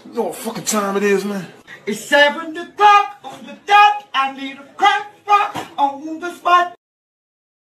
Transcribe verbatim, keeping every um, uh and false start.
You know what fucking time it is, man? It's seven o'clock on the dot. I need a